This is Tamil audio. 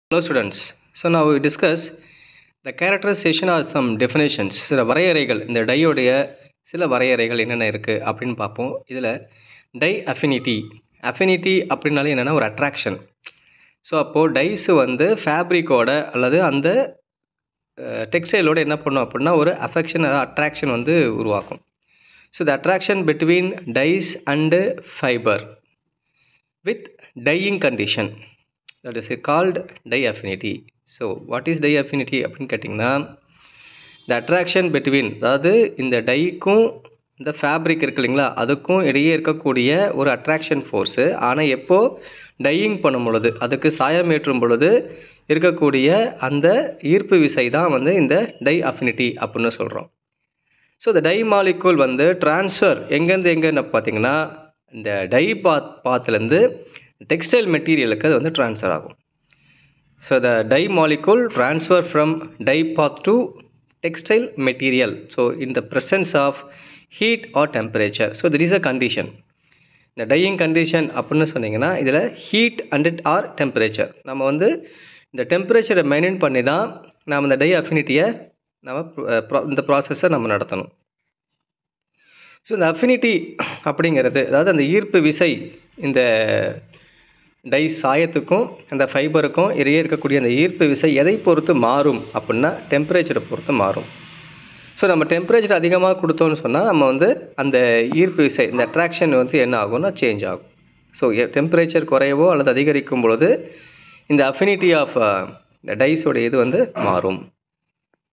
Hello students. So now we discuss the characterization or some definitions. சில வரையறைகள் இந்த டையோடைய சில வரையறைகள் என்னென்ன இருக்குது அப்படின்னு பார்ப்போம். இதில் டை அஃபினிட்டி அப்படின்னாலே என்னென்னா ஒரு அட்ராக்ஷன். ஸோ அப்போது டைஸு வந்து ஃபேப்ரிக்கோட அல்லது அந்த டெக்ஸ்டைலோட என்ன பண்ணும் அப்படின்னா ஒரு அஃபெக்ஷன் அட்ராக்ஷன் வந்து உருவாக்கும். So the attraction between dyes and fiber with dyeing condition, that is called dye affinity. So what is dye affinity அப்படின்னு கேட்டிங்கன்னா the attraction between, அதாவது இந்த டைக்கும் இந்த ஃபேப்ரிக் இருக்கு இல்லைங்களா அதுக்கும் இடையே இருக்கக்கூடிய ஒரு அட்ராக்ஷன் ஃபோர்ஸு. ஆனால் எப்போ டையிங் பண்ணும் பொழுது அதுக்கு சாயம் ஏற்றும் பொழுது இருக்கக்கூடிய அந்த ஈர்ப்பு விசை தான் வந்து இந்த டை அஃபினிட்டி அப்படின்னு சொல்கிறோம். ஸோ இந்த டை மாலிகூல் வந்து டிரான்ஸ்ஃபர் எங்கேருந்து எங்கேன்னு பார்த்தீங்கன்னா இந்த டை பாத்துலேருந்து டெக்ஸ்டைல் மெட்டீரியலுக்கு அது வந்து ட்ரான்ஸ்ஃபர் ஆகும். So the dye molecule transfer from dye bath to textile material. So in the presence of heat or temperature. So this is a condition. இந்த டையிங் கண்டிஷன் அப்படின்னு சொன்னீங்கன்னா இதில் ஹீட் அண்ட் ஆர் டெம்பரேச்சர் நம்ம வந்து இந்த டெம்பரேச்சரை மெயின்டைன் பண்ணி தான் நாம் இந்த டை அஃபினிட்டியை நம்ம இந்த ப்ராசஸை நம்ம நடத்தணும். ஸோ இந்த அஃபினிட்டி அப்படிங்கிறது அதாவது அந்த ஈர்ப்பு விசை இந்த டை சாயத்துக்கும் அந்த ஃபைபருக்கும் இடையே இருக்கக்கூடிய அந்த ஈர்ப்பு விசை எதை பொறுத்து மாறும் அப்படின்னா டெம்பரேச்சரை பொறுத்து மாறும். ஸோ நம்ம டெம்பரேச்சர் அதிகமாக கொடுத்தோம்னு சொன்னால் நம்ம வந்து அந்த ஈர்ப்பு விசை இந்த அட்ராக்ஷன் வந்து என்ன ஆகும்னா சேஞ்ச் ஆகும். ஸோ டெம்பரேச்சர் குறையவோ அல்லது அதிகரிக்கும் பொழுது இந்த அஃபினிட்டி ஆஃப் டைஸோடைய இது வந்து மாறும்.